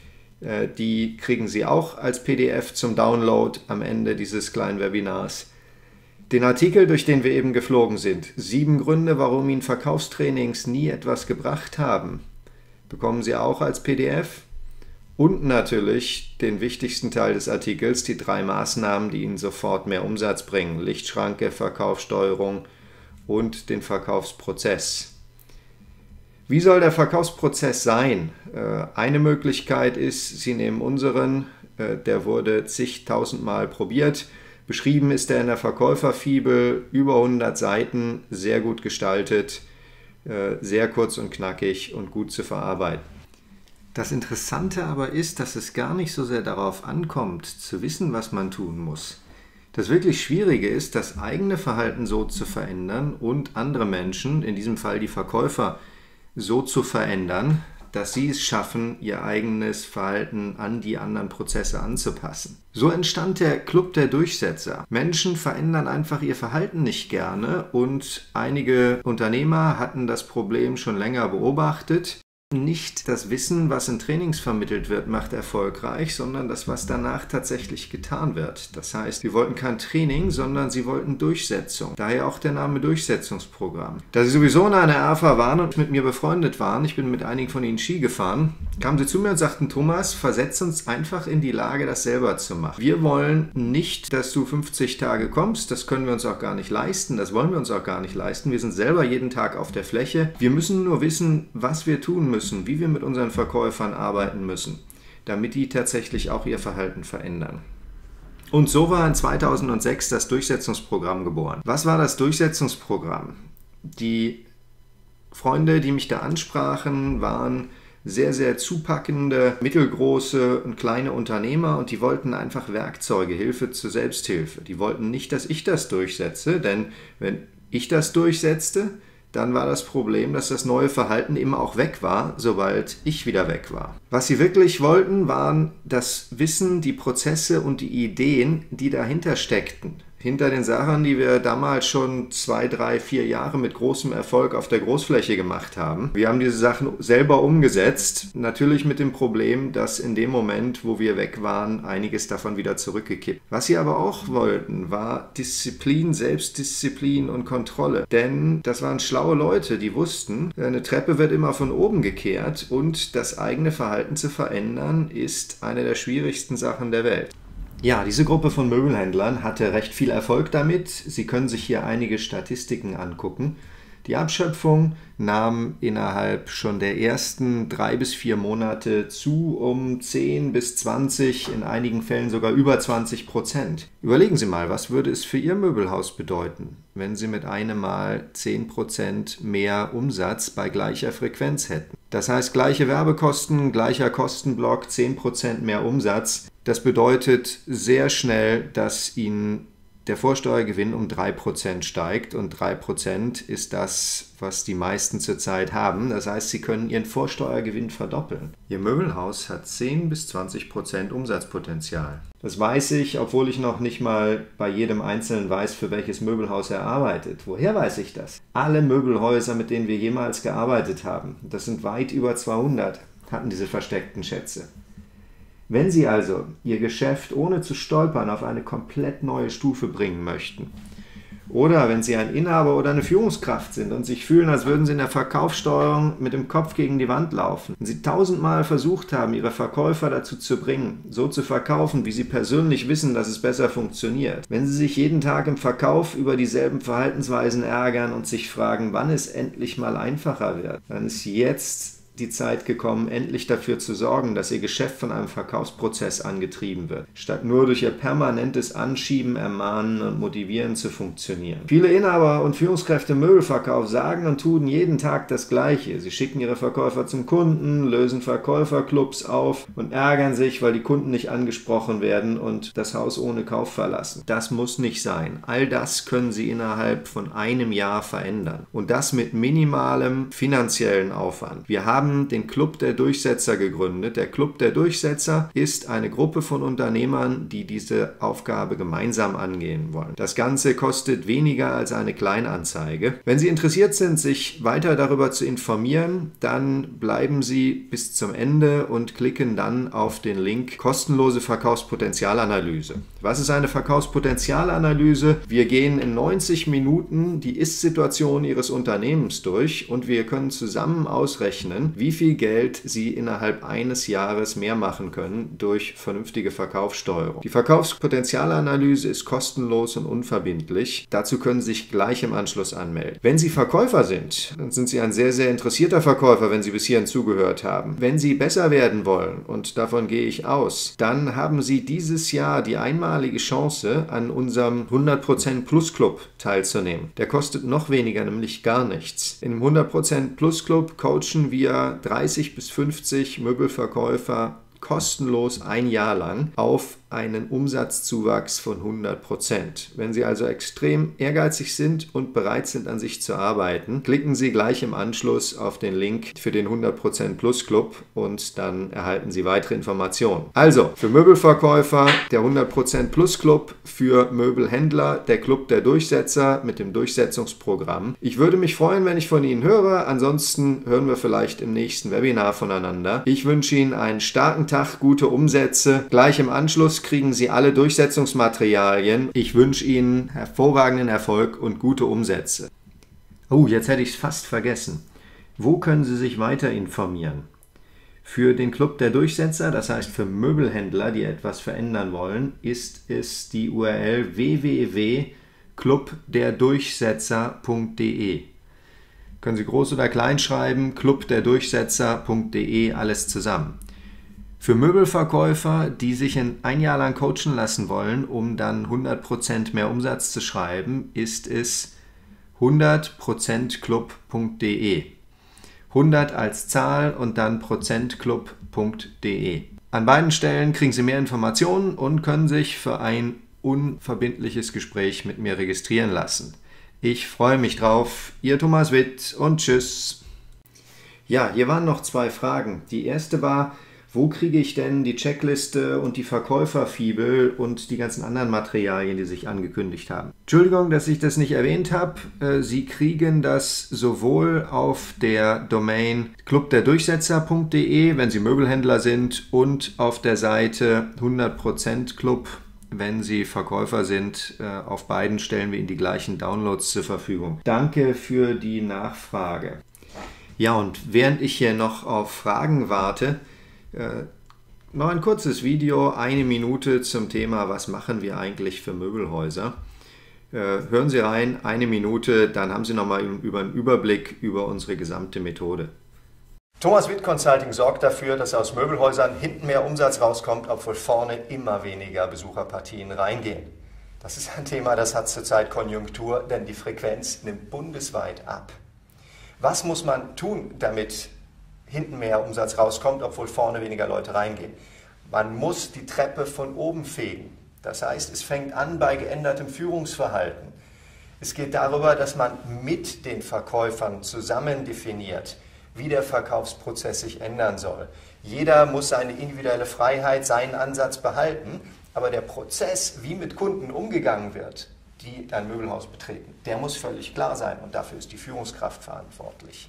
die kriegen Sie auch als P D F zum Download am Ende dieses kleinen Webinars. Den Artikel, durch den wir eben geflogen sind, sieben Gründe, warum Ihnen Verkaufstrainings nie etwas gebracht haben, bekommen Sie auch als P D F. Und natürlich den wichtigsten Teil des Artikels, die drei Maßnahmen, die Ihnen sofort mehr Umsatz bringen. Lichtschranke, Verkaufssteuerung und den Verkaufsprozess. Wie soll der Verkaufsprozess sein? Eine Möglichkeit ist, Sie nehmen unseren, der wurde zigtausendmal probiert. Beschrieben ist er in der Verkäuferfibel, über hundert Seiten, sehr gut gestaltet, sehr kurz und knackig und gut zu verarbeiten. Das Interessante aber ist, dass es gar nicht so sehr darauf ankommt, zu wissen, was man tun muss. Das wirklich Schwierige ist, das eigene Verhalten so zu verändern und andere Menschen, in diesem Fall die Verkäufer, so zu verändern, dass sie es schaffen, ihr eigenes Verhalten an die anderen Prozesse anzupassen. So entstand der Club der Durchsetzer. Menschen verändern einfach ihr Verhalten nicht gerne und einige Unternehmer hatten das Problem schon länger beobachtet. Nicht das Wissen, was in Trainings vermittelt wird, macht erfolgreich, sondern das, was danach tatsächlich getan wird. Das heißt, sie wollten kein Training, sondern sie wollten Durchsetzung. Daher auch der Name Durchsetzungsprogramm. Da sie sowieso in einer R A F A waren und mit mir befreundet waren, ich bin mit einigen von ihnen Ski gefahren, kamen sie zu mir und sagten, Thomas, versetz uns einfach in die Lage, das selber zu machen. Wir wollen nicht, dass du fünfzig Tage kommst, das können wir uns auch gar nicht leisten, das wollen wir uns auch gar nicht leisten. Wir sind selber jeden Tag auf der Fläche. Wir müssen nur wissen, was wir tun müssen. Müssen, wie wir mit unseren Verkäufern arbeiten müssen, damit die tatsächlich auch ihr Verhalten verändern. Und so war in zweitausendsechs das Durchsetzungsprogramm geboren. Was war das Durchsetzungsprogramm? Die Freunde, die mich da ansprachen, waren sehr, sehr zupackende, mittelgroße und kleine Unternehmer und die wollten einfach Werkzeuge, Hilfe zur Selbsthilfe. Die wollten nicht, dass ich das durchsetze, denn wenn ich das durchsetzte, dann war das Problem, dass das neue Verhalten immer auch weg war, sobald ich wieder weg war. Was sie wirklich wollten, waren das Wissen, die Prozesse und die Ideen, die dahinter steckten. Hinter den Sachen, die wir damals schon zwei, drei, vier Jahre mit großem Erfolg auf der Großfläche gemacht haben. Wir haben diese Sachen selber umgesetzt, natürlich mit dem Problem, dass in dem Moment, wo wir weg waren, einiges davon wieder zurückgekippt. Was sie aber auch wollten, war Disziplin, Selbstdisziplin und Kontrolle. Denn das waren schlaue Leute, die wussten, eine Treppe wird immer von oben gekehrt und das eigene Verhalten zu verändern, ist eine der schwierigsten Sachen der Welt. Ja, diese Gruppe von Möbelhändlern hatte recht viel Erfolg damit. Sie können sich hier einige Statistiken angucken. Die Abschöpfung nahm innerhalb schon der ersten drei bis vier Monate zu um zehn bis zwanzig, in einigen Fällen sogar über zwanzig Prozent. Überlegen Sie mal, was würde es für Ihr Möbelhaus bedeuten, wenn Sie mit einem Mal zehn Prozent mehr Umsatz bei gleicher Frequenz hätten? Das heißt, gleiche Werbekosten, gleicher Kostenblock, zehn Prozent mehr Umsatz. Das bedeutet sehr schnell, dass Ihnen der Vorsteuergewinn um drei Prozent steigt und drei Prozent ist das, was die meisten zurzeit haben. Das heißt, Sie können Ihren Vorsteuergewinn verdoppeln. Ihr Möbelhaus hat zehn bis zwanzig Prozent Umsatzpotenzial. Das weiß ich, obwohl ich noch nicht mal bei jedem Einzelnen weiß, für welches Möbelhaus er arbeitet. Woher weiß ich das? Alle Möbelhäuser, mit denen wir jemals gearbeitet haben, das sind weit über zweihundert, hatten diese versteckten Schätze. Wenn Sie also Ihr Geschäft ohne zu stolpern auf eine komplett neue Stufe bringen möchten, oder wenn Sie ein Inhaber oder eine Führungskraft sind und sich fühlen, als würden Sie in der Verkaufssteuerung mit dem Kopf gegen die Wand laufen, wenn Sie tausendmal versucht haben, Ihre Verkäufer dazu zu bringen, so zu verkaufen, wie Sie persönlich wissen, dass es besser funktioniert, wenn Sie sich jeden Tag im Verkauf über dieselben Verhaltensweisen ärgern und sich fragen, wann es endlich mal einfacher wird, dann ist jetzt die Zeit gekommen, endlich dafür zu sorgen, dass Ihr Geschäft von einem Verkaufsprozess angetrieben wird, statt nur durch Ihr permanentes Anschieben, Ermahnen und Motivieren zu funktionieren. Viele Inhaber und Führungskräfte im Möbelverkauf sagen und tun jeden Tag das Gleiche. Sie schicken ihre Verkäufer zum Kunden, lösen Verkäuferclubs auf und ärgern sich, weil die Kunden nicht angesprochen werden und das Haus ohne Kauf verlassen. Das muss nicht sein. All das können Sie innerhalb von einem Jahr verändern. Und das mit minimalem finanziellen Aufwand. Wir haben den Club der Durchsetzer gegründet. Der Club der Durchsetzer ist eine Gruppe von Unternehmern, die diese Aufgabe gemeinsam angehen wollen. Das Ganze kostet weniger als eine Kleinanzeige. Wenn Sie interessiert sind, sich weiter darüber zu informieren, dann bleiben Sie bis zum Ende und klicken dann auf den Link kostenlose Verkaufspotenzialanalyse. Was ist eine Verkaufspotenzialanalyse? Wir gehen in neunzig Minuten die Ist-Situation Ihres Unternehmens durch und wir können zusammen ausrechnen, wie viel Geld Sie innerhalb eines Jahres mehr machen können durch vernünftige Verkaufssteuerung. Die Verkaufspotenzialanalyse ist kostenlos und unverbindlich. Dazu können Sie sich gleich im Anschluss anmelden. Wenn Sie Verkäufer sind, dann sind Sie ein sehr, sehr interessierter Verkäufer, wenn Sie bis hierhin zugehört haben. Wenn Sie besser werden wollen, und davon gehe ich aus, dann haben Sie dieses Jahr die einmalige Chance, an unserem hundert Prozent Plus Club teilzunehmen. Der kostet noch weniger, nämlich gar nichts. Im hundert Prozent Plus Club coachen wir dreißig bis fünfzig Möbelverkäufer kostenlos ein Jahr lang auf einen Umsatzzuwachs von hundert Prozent. Wenn Sie also extrem ehrgeizig sind und bereit sind, an sich zu arbeiten, klicken Sie gleich im Anschluss auf den Link für den hundert Prozent Plus Club und dann erhalten Sie weitere Informationen. Also, für Möbelverkäufer der hundert Prozent Plus Club, für Möbelhändler der Club der Durchsetzer mit dem Durchsetzungsprogramm. Ich würde mich freuen, wenn ich von Ihnen höre. Ansonsten hören wir vielleicht im nächsten Webinar voneinander. Ich wünsche Ihnen einen starken Tag, gute Umsätze. Gleich im Anschluss kriegen Sie alle Durchsetzungsmaterialien. Ich wünsche Ihnen hervorragenden Erfolg und gute Umsätze. Oh, jetzt hätte ich es fast vergessen. Wo können Sie sich weiter informieren? Für den Club der Durchsetzer, das heißt für Möbelhändler, die etwas verändern wollen, ist es die U R L w w w punkt club der durchsetzer punkt de. Können Sie groß oder klein schreiben, club der durchsetzer punkt de, alles zusammen. Für Möbelverkäufer, die sich in ein Jahr lang coachen lassen wollen, um dann hundert Prozent mehr Umsatz zu schreiben, ist es hundert prozent club punkt de. hundert als Zahl und dann prozentclub punkt de. An beiden Stellen kriegen Sie mehr Informationen und können sich für ein unverbindliches Gespräch mit mir registrieren lassen. Ich freue mich drauf. Ihr Thomas Witt und tschüss. Ja, hier waren noch zwei Fragen. Die erste war, wo kriege ich denn die Checkliste und die Verkäuferfibel und die ganzen anderen Materialien, die sich angekündigt haben? Entschuldigung, dass ich das nicht erwähnt habe. Sie kriegen das sowohl auf der Domain club der durchsetzer punkt de, wenn Sie Möbelhändler sind, und auf der Seite hundert prozent club, wenn Sie Verkäufer sind. Auf beiden stellen wir Ihnen die gleichen Downloads zur Verfügung. Danke für die Nachfrage. Ja, und während ich hier noch auf Fragen warte, Äh, noch ein kurzes Video, eine Minute zum Thema, was machen wir eigentlich für Möbelhäuser. Äh, hören Sie rein, eine Minute, dann haben Sie nochmal über einen Überblick über unsere gesamte Methode. Thomas Witt Consulting sorgt dafür, dass aus Möbelhäusern hinten mehr Umsatz rauskommt, obwohl vorne immer weniger Besucherpartien reingehen. Das ist ein Thema, das hat zurzeit Konjunktur, denn die Frequenz nimmt bundesweit ab. Was muss man tun, damit hinten mehr Umsatz rauskommt, obwohl vorne weniger Leute reingehen? Man muss die Treppe von oben fegen. Das heißt, es fängt an bei geändertem Führungsverhalten. Es geht darüber, dass man mit den Verkäufern zusammen definiert, wie der Verkaufsprozess sich ändern soll. Jeder muss seine individuelle Freiheit, seinen Ansatz behalten, aber der Prozess, wie mit Kunden umgegangen wird, die ein Möbelhaus betreten, der muss völlig klar sein und dafür ist die Führungskraft verantwortlich.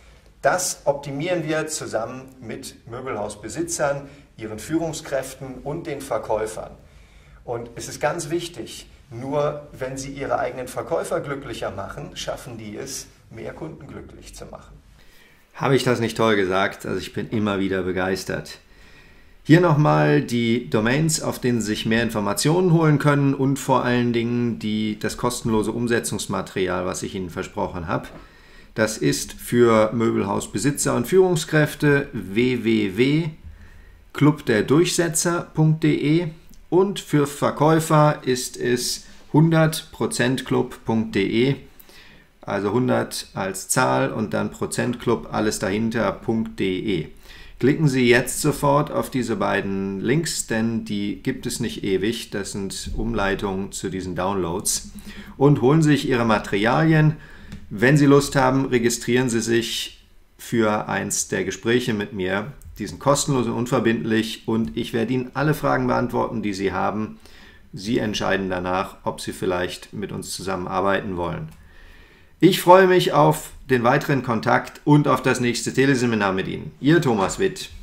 Das optimieren wir zusammen mit Möbelhausbesitzern, ihren Führungskräften und den Verkäufern. Und es ist ganz wichtig, nur wenn Sie Ihre eigenen Verkäufer glücklicher machen, schaffen die es, mehr Kunden glücklich zu machen. Habe ich das nicht toll gesagt? Also ich bin immer wieder begeistert. Hier nochmal die Domains, auf denen Sie sich mehr Informationen holen können und vor allen Dingen die, das kostenlose Umsetzungsmaterial, was ich Ihnen versprochen habe. Das ist für Möbelhausbesitzer und Führungskräfte w w w punkt club der durchsetzer punkt de und für Verkäufer ist es hundert prozent club punkt de, also hundert als Zahl und dann Prozentclub, alles dahinter, .de. Klicken Sie jetzt sofort auf diese beiden Links, denn die gibt es nicht ewig, das sind Umleitungen zu diesen Downloads, und holen sich Ihre Materialien. Wenn Sie Lust haben, registrieren Sie sich für eins der Gespräche mit mir. Die sind kostenlos und unverbindlich und ich werde Ihnen alle Fragen beantworten, die Sie haben. Sie entscheiden danach, ob Sie vielleicht mit uns zusammenarbeiten wollen. Ich freue mich auf den weiteren Kontakt und auf das nächste Teleseminar mit Ihnen. Ihr Thomas Witt.